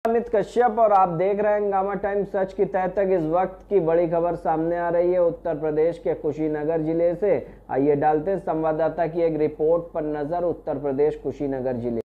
अमित कश्यप और आप देख रहे हैं हंगामा टाइम्स। सच की तह तक इस वक्त की बड़ी खबर सामने आ रही है उत्तर प्रदेश के कुशीनगर जिले से। आइए डालते हैं संवाददाता की एक रिपोर्ट पर नजर। उत्तर प्रदेश कुशीनगर जिले